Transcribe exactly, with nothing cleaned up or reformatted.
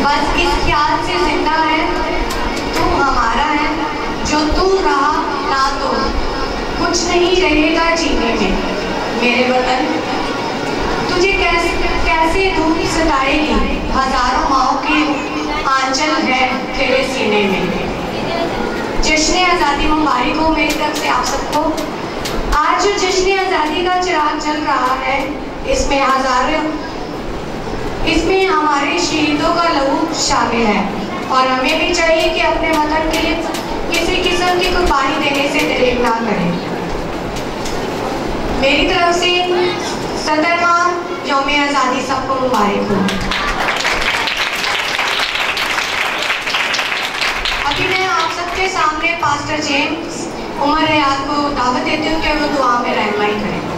बस इस ख्याल से जिंदा है, तू हमारा है, जो तू रहा ना तो कुछ नहीं रहेगा जीने में। मेरे वतन, तुझे कैसे कैसे धूप सताएगी, हजारों माओ के आंचल है तेरे सीने में। जश्न आज़ादी मुबारक हो मेरी तरफ से आप सबको। आज जो जश्न आज़ादी का चिराग जल रहा है, इसमें हजारों इसमें हमारे शहीदों का लहू शामिल है और हमें भी चाहिए कि अपने वतन के लिए किसी किस्म की कुर्बानी देने से दरेक ना करें। मेरी तरफ से सत्रहवां यौम आज़ादी सबको मुबारक हो। अभी मैं आप सबके सामने पास्टर जेम्स उमर हयात को दावत देती हूँ कि वो दुआ में रहनुमाई करें।